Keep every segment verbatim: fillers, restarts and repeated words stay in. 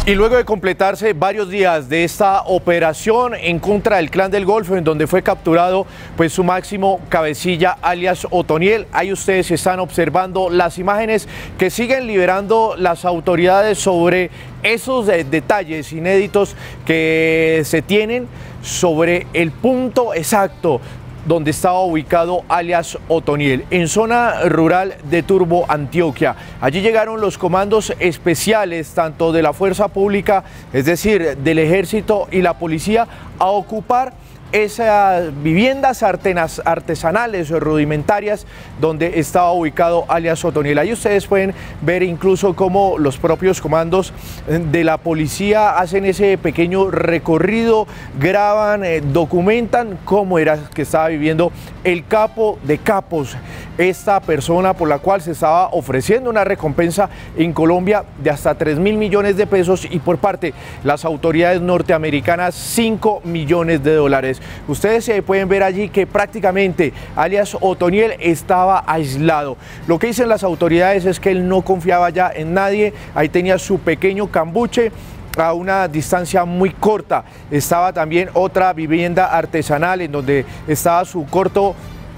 Y luego de completarse varios días de esta operación en contra del Clan del Golfo, en donde fue capturado pues su máximo cabecilla, alias Otoniel, ahí ustedes están observando las imágenes que siguen liberando las autoridades sobre esos eh, detalles inéditos que se tienen sobre el punto exacto donde estaba ubicado alias Otoniel, en zona rural de Turbo, Antioquia. Allí llegaron los comandos especiales, tanto de la fuerza pública, es decir, del ejército y la policía, a ocupar esas viviendas artesanales o rudimentarias donde estaba ubicado alias Otoniel. Ahí ustedes pueden ver incluso cómo los propios comandos de la policía hacen ese pequeño recorrido, graban, eh, documentan cómo era que estaba viviendo el capo de capos, esta persona por la cual se estaba ofreciendo una recompensa en Colombia de hasta tres mil millones de pesos y por parte de las autoridades norteamericanas cinco millones de dólares. Ustedes eh, pueden ver allí que prácticamente alias Otoniel estaba aislado. Lo que dicen las autoridades es que él no confiaba ya en nadie, ahí tenía su pequeño cambuche a una distancia muy corta. Estaba también otra vivienda artesanal en donde estaba su corto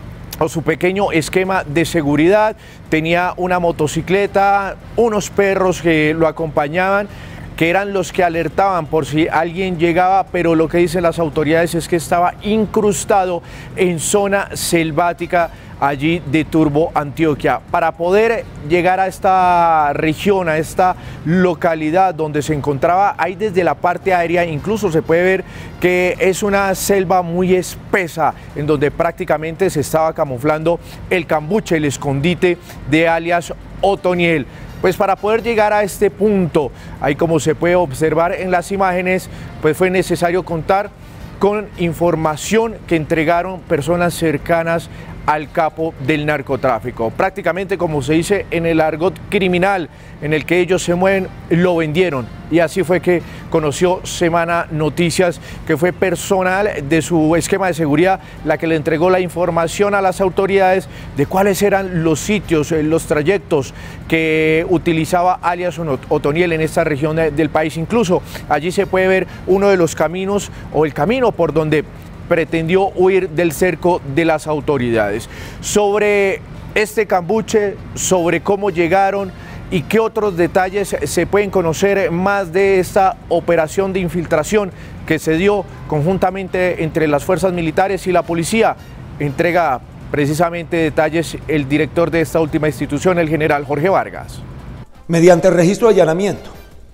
o su pequeño esquema de seguridad, tenía una motocicleta, unos perros que lo acompañaban, que eran los que alertaban por si alguien llegaba, pero lo que dicen las autoridades es que estaba incrustado en zona selvática allí de Turbo, Antioquia. Para poder llegar a esta región, a esta localidad donde se encontraba, ahí desde la parte aérea incluso se puede ver que es una selva muy espesa en donde prácticamente se estaba camuflando el cambuche, el escondite de alias Otoniel. Pues para poder llegar a este punto, ahí como se puede observar en las imágenes, pues fue necesario contar con información que entregaron personas cercanas al capo del narcotráfico. Prácticamente, como se dice en el argot criminal en el que ellos se mueven, lo vendieron. Y así fue que conoció Semana Noticias, que fue personal de su esquema de seguridad la que le entregó la información a las autoridades de cuáles eran los sitios, los trayectos que utilizaba alias Otoniel en esta región del país. Incluso allí se puede ver uno de los caminos o el camino por donde pretendió huir del cerco de las autoridades. Sobre este cambuche, sobre cómo llegaron y qué otros detalles se pueden conocer más de esta operación de infiltración que se dio conjuntamente entre las fuerzas militares y la policía, entrega precisamente detalles el director de esta última institución, el general Jorge Vargas. Mediante el registro de allanamiento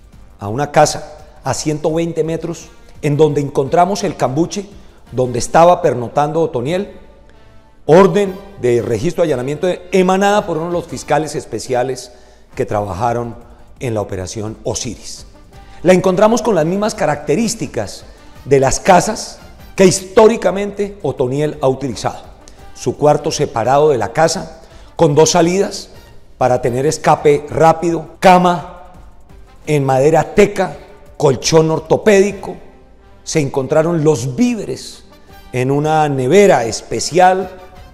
a una casa a ciento veinte metros, en donde encontramos el cambuche donde estaba pernotando Otoniel, orden de registro de allanamiento emanada por uno de los fiscales especiales que trabajaron en la operación Osiris. La encontramos con las mismas características de las casas que históricamente Otoniel ha utilizado. Su cuarto separado de la casa, con dos salidas para tener escape rápido, cama en madera teca, colchón ortopédico. Se encontraron los víveres en una nevera especial,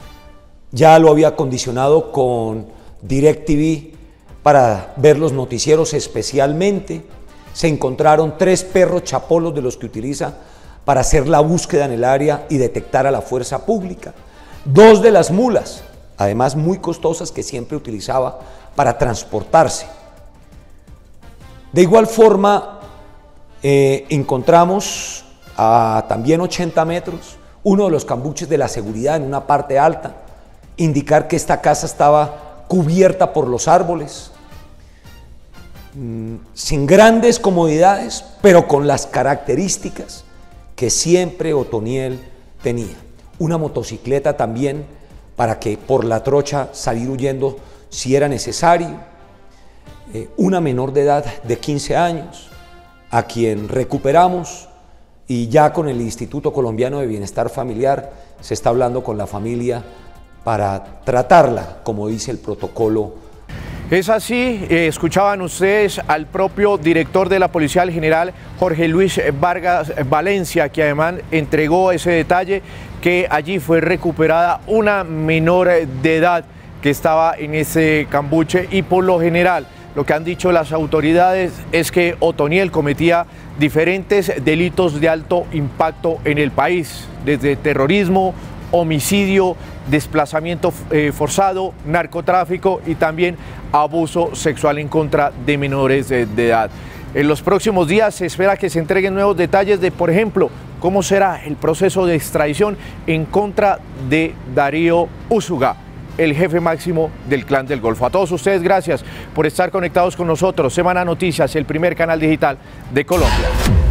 ya lo había acondicionado con DirecTV para ver los noticieros especialmente. Se encontraron tres perros chapolos de los que utiliza para hacer la búsqueda en el área y detectar a la fuerza pública. Dos de las mulas, además muy costosas, que siempre utilizaba para transportarse. De igual forma, eh, encontramos a también ochenta metros, uno de los cambuches de la seguridad en una parte alta, indicar que esta casa estaba cubierta por los árboles, mmm, sin grandes comodidades, pero con las características que siempre Otoniel tenía. Una motocicleta también para que por la trocha salir huyendo si era necesario, eh, una menor de edad de quince años, a quien recuperamos. Y ya con el Instituto Colombiano de Bienestar Familiar se está hablando con la familia para tratarla, como dice el protocolo. Es así, eh, escuchaban ustedes al propio director de la Policía, el general Jorge Luis Vargas Valencia, que además entregó ese detalle, que allí fue recuperada una menor de edad que estaba en ese cambuche y por lo general lo que han dicho las autoridades es que Otoniel cometía diferentes delitos de alto impacto en el país, desde terrorismo, homicidio, desplazamiento eh, forzado, narcotráfico y también abuso sexual en contra de menores de, de edad. En los próximos días se espera que se entreguen nuevos detalles de, por ejemplo, cómo será el proceso de extradición en contra de Darío Úsuga, el jefe máximo del Clan del Golfo. A todos ustedes, gracias por estar conectados con nosotros. Semana Noticias, el primer canal digital de Colombia.